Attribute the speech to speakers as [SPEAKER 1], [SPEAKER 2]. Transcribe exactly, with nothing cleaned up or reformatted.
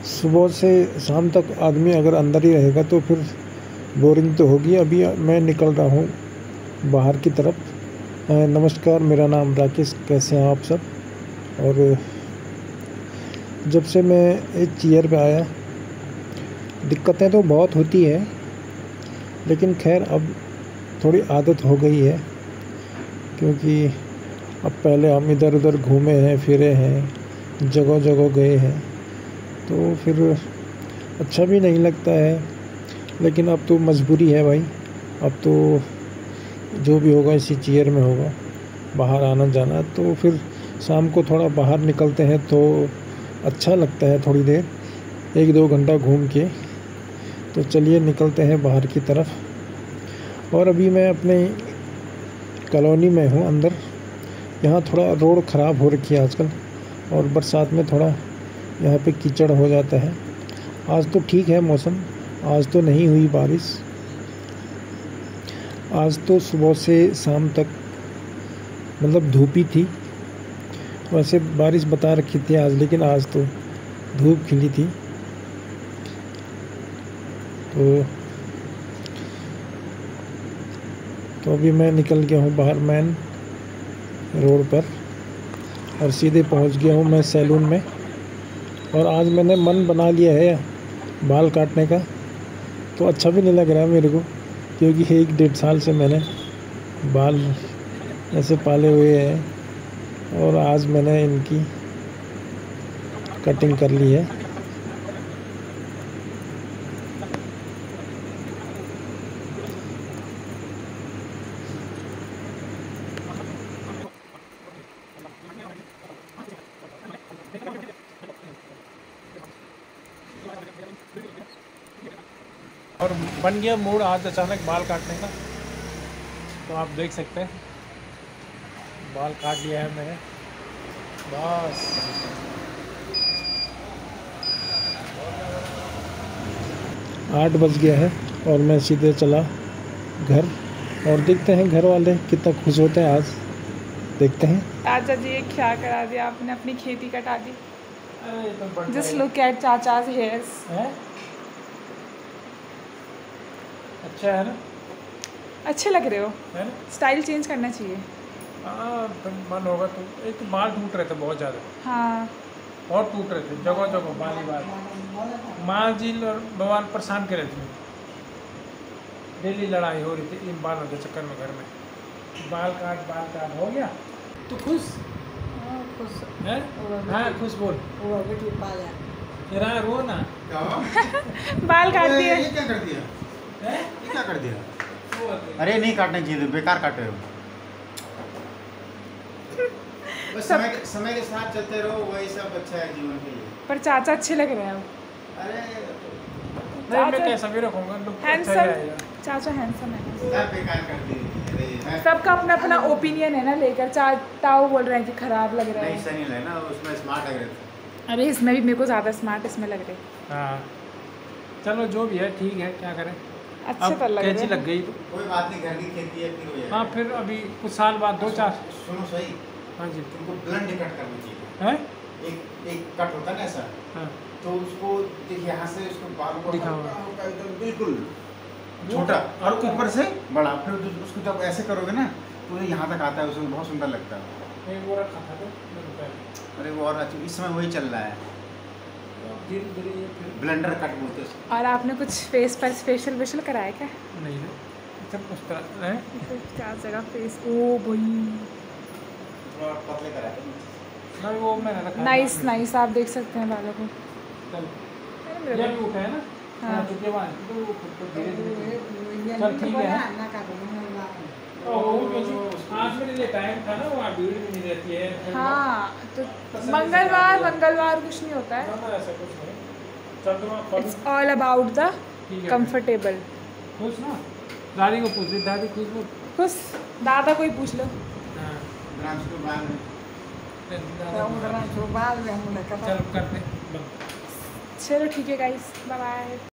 [SPEAKER 1] सुबह से शाम तक आदमी अगर अंदर ही रहेगा तो फिर बोरिंग तो होगी। अभी मैं निकल रहा हूँ बाहर की तरफ। नमस्कार, मेरा नाम राकेश, कैसे हैं आप सब। और जब से मैं इस चेयर पे आया, दिक्कतें तो बहुत होती है, लेकिन खैर अब थोड़ी आदत हो गई है, क्योंकि अब पहले हम इधर उधर घूमे हैं, फिरे हैं, जगह जगह गए हैं, तो फिर अच्छा भी नहीं लगता है। लेकिन अब तो मजबूरी है भाई, अब तो जो भी होगा इसी चेयर में होगा, बाहर आना जाना। तो फिर शाम को थोड़ा बाहर निकलते हैं तो अच्छा लगता है, थोड़ी देर एक दो घंटा घूम के। तो चलिए निकलते हैं बाहर की तरफ। और अभी मैं अपने कॉलोनी में हूँ अंदर। यहाँ थोड़ा रोड ख़राब हो रखी है आजकल, और बरसात में थोड़ा यहाँ पे कीचड़ हो जाता है। आज तो ठीक है मौसम, आज तो नहीं हुई बारिश। आज तो सुबह से शाम तक मतलब धूप ही थी। वैसे बारिश बता रखी थी आज, लेकिन आज तो धूप खिली थी। तो तो अभी मैं निकल गया हूँ बाहर मेन रोड पर, और सीधे पहुँच गया हूँ मैं सैलून में। और आज मैंने मन बना लिया है बाल काटने का। तो अच्छा भी नहीं लग रहा है मेरे को, क्योंकि एक डेढ़ साल से मैंने बाल ऐसे पाले हुए हैं, और आज मैंने इनकी कटिंग कर ली है। और बन गया मूड आज अचानक बाल काटने का। तो आप देख सकते हैं बाल काट लिया है मैंने, बस। आठ बज गया है और मैं सीधे चला घर। और देखते हैं घर वाले कितना खुश होते हैं आज, देखते हैं।
[SPEAKER 2] चाचा जी ये क्या करा दिया आपने, अपनी खेती कटा दी। जस्ट लुक एट चाचा's hairs।
[SPEAKER 1] अच्छा है ना,
[SPEAKER 2] अच्छे लग रहे हो,
[SPEAKER 1] है ना।
[SPEAKER 2] स्टाइल चेंज करना चाहिए।
[SPEAKER 1] हाँ, मन होगा तो। एक तो बाल टूट रहे थे बहुत ज़्यादा।
[SPEAKER 2] हाँ,
[SPEAKER 1] और टूट रहे थे जगह जगह, बाल ही बाल। माँ जी और भगवान परेशान कर रहे थे। डेली लड़ाई हो रही थी इन बालों के चक्कर में घर में। बाल काट बाल काट हो गया तो खुश
[SPEAKER 3] खुश
[SPEAKER 1] है। हाँ खुश बोल, तेरा रो ना।
[SPEAKER 2] बाल काट दिए।
[SPEAKER 3] ये क्या कर दिया
[SPEAKER 1] है?
[SPEAKER 3] ये क्या कर दिया? अरे नहीं काटने चाहिए, बेकार काटे हो। बस समय के, समय के साथ चलते रहो, वही सब अच्छा है जीवन के लिए।
[SPEAKER 2] पर चाचा अच्छे लग रहे हैं अब।
[SPEAKER 3] अरे
[SPEAKER 1] नहीं, मैं कैसा भी रखूँगा, लुक अच्छा ही
[SPEAKER 2] हैंडसम,
[SPEAKER 1] आएगा।
[SPEAKER 2] चाचा हैंडसम है।
[SPEAKER 3] सब बेकार कर दिए। अरे
[SPEAKER 2] सबका अपना अपना ओपिनियन है ना लेकर। चाचा वो बोल रहे हैं कि खराब लग रहा
[SPEAKER 3] नहीं,
[SPEAKER 2] है।
[SPEAKER 3] सनी लेना, उसमें स्मार्ट लग रहे थे।
[SPEAKER 2] अरे इसमें भी मेरे को ज़्यादा स्मार्ट इसमें लग रहे।
[SPEAKER 1] हाँ चलो जो भी है ठीक है, क्या करें।
[SPEAKER 2] अच्छे तो लग
[SPEAKER 1] कैंची
[SPEAKER 2] रहे
[SPEAKER 1] लग गई तो
[SPEAKER 3] कोई बात नहीं, घर की खेती है, फिर हो जाएगा।
[SPEAKER 1] हाँ, फिर अभी कुछ साल बाद दो चार।
[SPEAKER 3] सुनो सही,
[SPEAKER 1] हाँ जी।
[SPEAKER 3] तुमको ब्लंट कट करना चाहिए।
[SPEAKER 1] हैं?
[SPEAKER 3] एक एक कट होता है ना ऐसा,
[SPEAKER 1] हाँ
[SPEAKER 3] तो उसको देखिए यहाँ से उसको बालों को
[SPEAKER 1] दिखाओ।
[SPEAKER 3] हल्का हल्का एकदम बिल्कुल छोटा और ऊपर से बड़ा, फिर उस- उसको जब ऐसे करोगे ना तो ये यहाँ तक आता है, उसमें बहुत सुंदर लगता है।
[SPEAKER 1] एक वो रखा था तो मैं बताया।
[SPEAKER 3] अरे वो और अच्छा, इस समय वही चल रहा है,
[SPEAKER 1] धीरे धीरे ये फिर
[SPEAKER 3] ब्लेंडर कट बोलते हैं उसको।
[SPEAKER 2] और आपने कुछ फेस पर फेशियल वेशियल कराया क्या?
[SPEAKER 1] नहीं ना, सब कुछ तरह है।
[SPEAKER 2] चार जगह फेस। ओ भाई
[SPEAKER 3] थोड़ा पतले कराए थे।
[SPEAKER 1] नहीं वो मैंने रखा।
[SPEAKER 2] नाइस नाइस, आप देख सकते हैं बालों को।
[SPEAKER 1] चल
[SPEAKER 2] मेरे
[SPEAKER 1] ये
[SPEAKER 2] को-
[SPEAKER 1] भी उठा है ना।
[SPEAKER 2] हाँ।
[SPEAKER 1] हाँ चुके बाद तो वो खुद को धीरे धीरे। चल ठीक है। आज मेरे लिए टाइम था ना, वहाँ भीड़ भी नहीं रहती है।
[SPEAKER 2] हाँ, तो मंगलवार मंगलवार कुछ नहीं होता है।
[SPEAKER 1] ना, ना, ऐसा कुछ नहीं। चल तुम आप
[SPEAKER 2] इट्स ऑल अबाउट द
[SPEAKER 1] ठीक है।
[SPEAKER 2] कंफर्टेबल।
[SPEAKER 1] खुश ना, दादी को पूछ रही, दादी खुश बोल।
[SPEAKER 2] खुश, दादा को ही पूछ लो।
[SPEAKER 1] हाँ
[SPEAKER 3] ब्रांच के बाद में
[SPEAKER 1] चल करते बंद।
[SPEAKER 2] चलो ठीक है गाइस, बाय बाय।